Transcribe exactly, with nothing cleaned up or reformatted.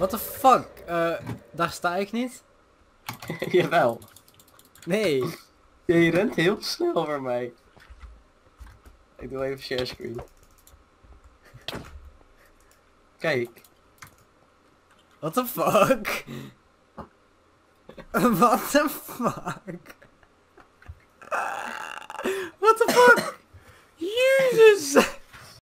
What the fuck? Uh, daar sta ik niet? Jawel. Nee. Ja, je rent heel snel voor mij. Ik doe even share screen. Kijk. What the fuck? What the fuck? What the fuck? Jezus!